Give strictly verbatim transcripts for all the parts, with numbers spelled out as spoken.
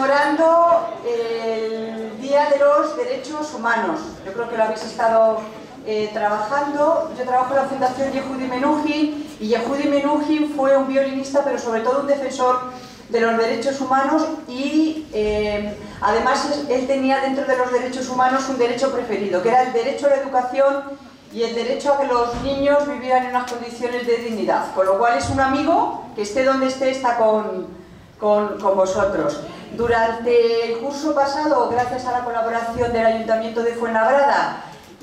conmemorando el Día de los Derechos Humanos. Yo creo que lo habéis estado eh, trabajando. Yo trabajo en la Fundación Yehudi Menuhin, y Yehudi Menuhin fue un violinista, pero sobre todo un defensor de los derechos humanos, y eh, además él tenía dentro de los derechos humanos un derecho preferido, que era el derecho a la educación y el derecho a que los niños vivieran en unas condiciones de dignidad, con lo cual es un amigo que esté donde esté, está con, con, con vosotros. Durante el curso pasado, gracias a la colaboración del Ayuntamiento de Fuenlabrada,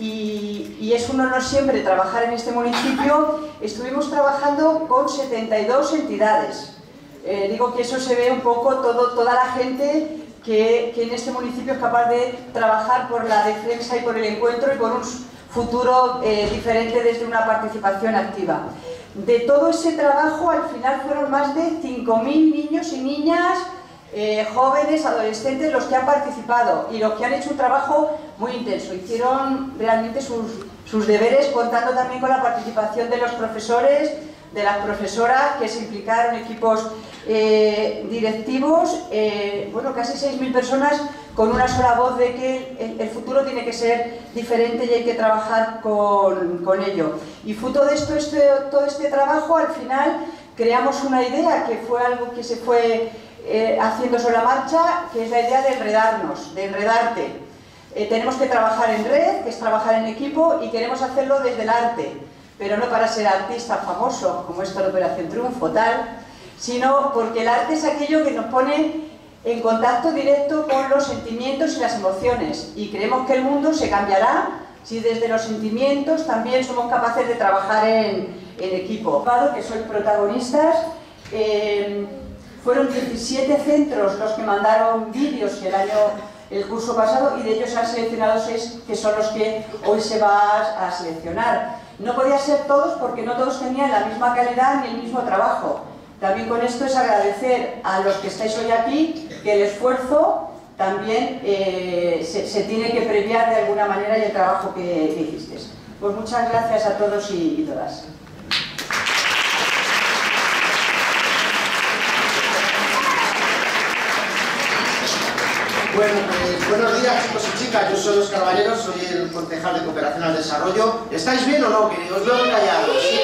y, y es un honor siempre trabajar en este municipio, estuvimos trabajando con setenta y dos entidades. Eh, digo que eso se ve un poco todo, toda la gente que, que en este municipio es capaz de trabajar por la defensa y por el encuentro y por un futuro eh, diferente desde una participación activa. De todo ese trabajo, al final fueron más de cinco mil niños y niñas, eh, jóvenes, adolescentes, los que han participado y los que han hecho un trabajo muy intenso. Hicieron realmente sus, sus deberes, contando también con la participación de los profesores, de las profesoras, que se implicaron, equipos eh, directivos, eh, bueno, casi seis mil personas con una sola voz de que el, el futuro tiene que ser diferente y hay que trabajar con, con ello. Y fruto de esto, este, todo este trabajo, al final creamos una idea que fue algo que se fue eh, haciendo sobre la marcha, que es la idea de enredarnos, de enredarte. Eh, tenemos que trabajar en red, que es trabajar en equipo, y queremos hacerlo desde el arte, pero no para ser artista famoso, como esto de Operación Triunfo, tal, sino porque el arte es aquello que nos pone en contacto directo con los sentimientos y las emociones, y creemos que el mundo se cambiará si desde los sentimientos también somos capaces de trabajar en, en equipo. Que sois protagonistas, eh, fueron diecisiete centros los que mandaron vídeos el año, el curso pasado, y de ellos se han seleccionado seis, que son los que hoy se va a seleccionar. No podía ser todos porque no todos tenían la misma calidad ni el mismo trabajo. También con esto es agradecer a los que estáis hoy aquí que el esfuerzo también eh, se, se tiene que premiar de alguna manera, y el trabajo que, que hicisteis. Pues muchas gracias a todos y, y todas. Bueno, pues buenos días, chicos y chicas. Yo soy Óscar Valero, soy el concejal de Cooperación al Desarrollo. ¿Estáis bien o no? Que os veo callados, ¿sí,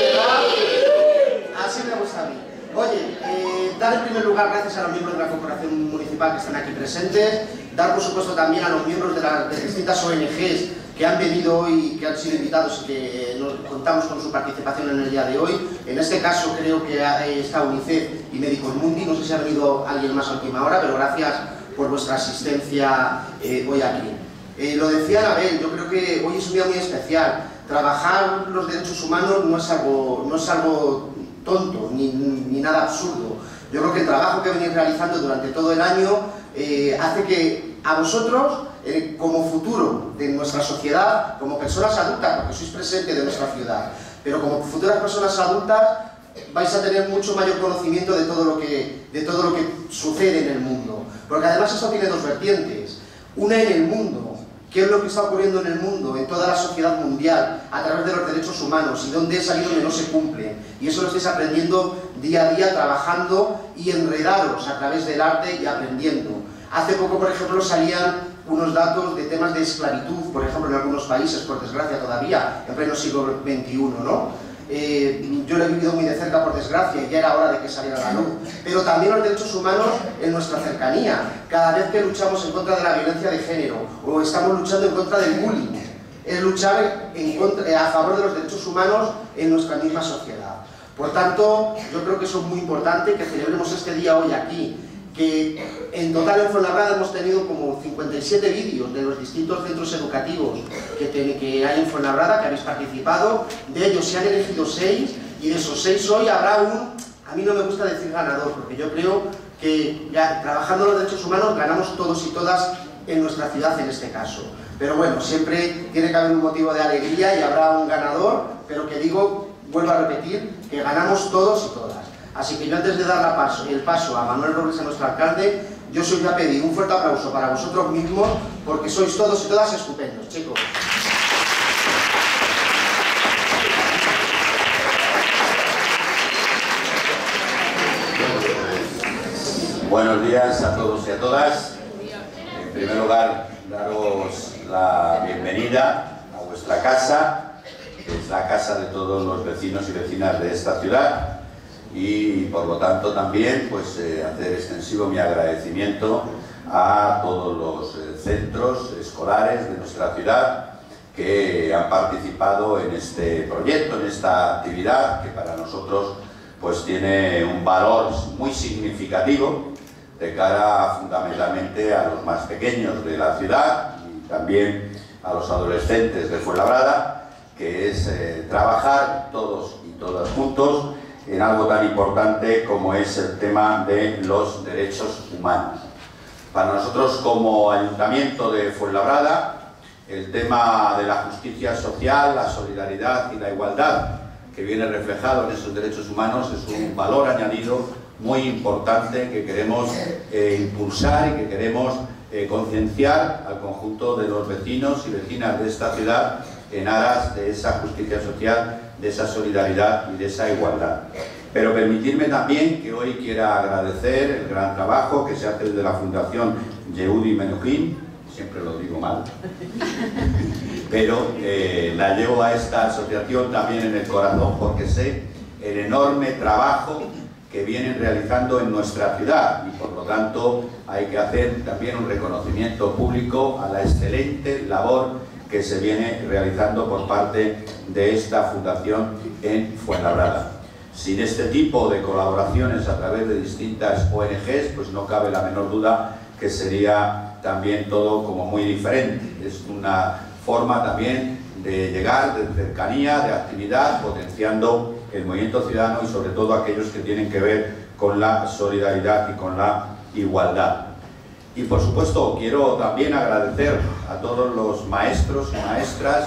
verdad? Así me gusta a mí. Oye, eh, dar en primer lugar gracias a los miembros de la Corporación Municipal que están aquí presentes, dar por supuesto también a los miembros de las de distintas O N Ges que han venido hoy, que han sido invitados y que eh, nos contamos con su participación en el día de hoy. En este caso creo que eh, está UNICEF y Médicos Mundi. No sé si ha venido alguien más a última hora, pero gracias por vuestra asistencia eh, hoy aquí. Eh, lo decía Anabel, yo creo que hoy es un día muy especial. Trabajar los derechos humanos no es algo, no es algo tonto ni, ni nada absurdo. Yo creo que el trabajo que venís realizando durante todo el año eh, hace que a vosotros, eh, como futuro de nuestra sociedad, como personas adultas, porque sois presente de nuestra ciudad, pero como futuras personas adultas, vais a tener mucho mayor conocimiento de todo lo que, de todo lo que sucede en el mundo. Porque además esto tiene dos vertientes. Una en el mundo, qué es lo que está ocurriendo en el mundo, en toda la sociedad mundial, a través de los derechos humanos, y dónde es ahí donde no se cumplen. Y eso lo estáis aprendiendo día a día, trabajando y enredaros a través del arte y aprendiendo. Hace poco, por ejemplo, salían unos datos de temas de esclavitud, por ejemplo, en algunos países, por desgracia todavía, en pleno siglo veintiuno, ¿no? Eh, yo lo he vivido muy de cerca, por desgracia, y ya era hora de que saliera a la luz. Pero también los derechos humanos en nuestra cercanía. Cada vez que luchamos en contra de la violencia de género, o estamos luchando en contra del bullying, es luchar en contra, a favor de los derechos humanos en nuestra misma sociedad. Por tanto, yo creo que eso es muy importante, que celebremos este día hoy aquí, que en total en Fuenlabrada hemos tenido como cincuenta y siete vídeos de los distintos centros educativos que, te, que hay en Fuenlabrada, que habéis participado. De ellos se han elegido seis, y de esos seis hoy habrá un, a mí no me gusta decir ganador, porque yo creo que ya, trabajando los derechos humanos ganamos todos y todas en nuestra ciudad en este caso. Pero bueno, siempre tiene que haber un motivo de alegría y habrá un ganador, pero que digo, vuelvo a repetir, que ganamos todos y todas. Así que yo, antes de dar la paso, el paso a Manuel Robles, a nuestro alcalde, yo os voy a pedir un fuerte aplauso para vosotros mismos, porque sois todos y todas estupendos, chicos. Buenos días a todos y a todas. primer lugar, daros la bienvenida a vuestra casa, que es la casa de todos los vecinos y vecinas de esta ciudad, y por lo tanto también pues, eh, hacer extensivo mi agradecimiento a todos los eh, centros escolares de nuestra ciudad que han participado en este proyecto, en esta actividad que para nosotros pues tiene un valor muy significativo de cara fundamentalmente a los más pequeños de la ciudad y también a los adolescentes de Fuenlabrada, que es eh, trabajar todos y todas juntos en algo tan importante como es el tema de los derechos humanos. Para nosotros como Ayuntamiento de Fuenlabrada, el tema de la justicia social, la solidaridad y la igualdad que viene reflejado en esos derechos humanos es un valor añadido muy importante que queremos eh, impulsar y que queremos eh, concienciar al conjunto de los vecinos y vecinas de esta ciudad en aras de esa justicia social, de esa solidaridad y de esa igualdad. Pero permitidme también que hoy quiera agradecer el gran trabajo que se hace desde la Fundación Yehudi Menuhin, siempre lo digo mal, pero eh, la llevo a esta asociación también en el corazón porque sé el enorme trabajo que vienen realizando en nuestra ciudad y por lo tanto hay que hacer también un reconocimiento público a la excelente labor que se viene realizando por parte de esta fundación en Fuenlabrada. Sin este tipo de colaboraciones a través de distintas O N Ges, pues no cabe la menor duda que sería también todo como muy diferente. Es una forma también de llegar, de cercanía, de actividad, potenciando el movimiento ciudadano y sobre todo aquellos que tienen que ver con la solidaridad y con la igualdad. Y por supuesto quiero también agradecer a todos los maestros y maestras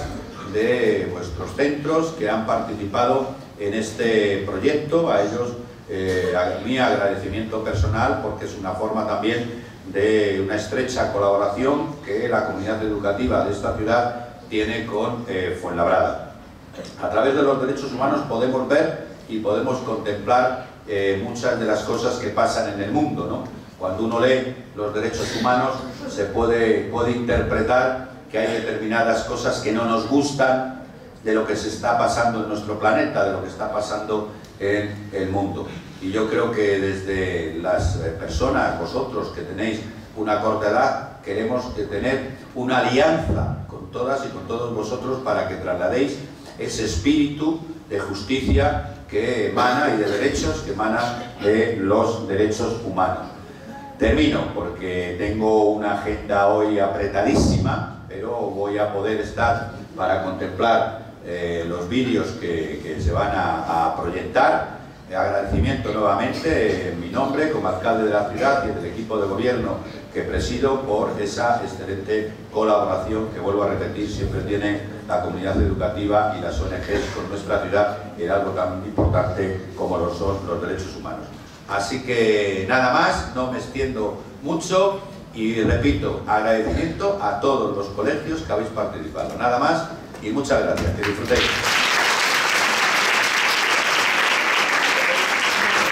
de vuestros centros que han participado en este proyecto, a ellos eh, a mi agradecimiento personal porque es una forma también de una estrecha colaboración que la comunidad educativa de esta ciudad tiene con eh, Fuenlabrada. A través de los derechos humanos podemos ver y podemos contemplar eh, muchas de las cosas que pasan en el mundo, ¿no? Cuando uno lee los derechos humanos se puede, puede interpretar que hay determinadas cosas que no nos gustan de lo que se está pasando en nuestro planeta, de lo que está pasando en el mundo. Y yo creo que desde las personas, vosotros que tenéis una corta edad, queremos tener una alianza con todas y con todos vosotros para que trasladéis ese espíritu de justicia que emana y de derechos que emana de los derechos humanos. Termino porque tengo una agenda hoy apretadísima, pero voy a poder estar para contemplar eh, los vídeos que, que se van a, a proyectar. Agradecimiento nuevamente en mi nombre como alcalde de la ciudad y del equipo de gobierno que presido por esa excelente colaboración que, vuelvo a repetir, siempre tiene la comunidad educativa y las O N Ges con nuestra ciudad en algo tan importante como lo son los derechos humanos. Así que nada más, no me extiendo mucho y repito, agradecimiento a todos los colegios que habéis participado. Nada más y muchas gracias, que disfrutéis.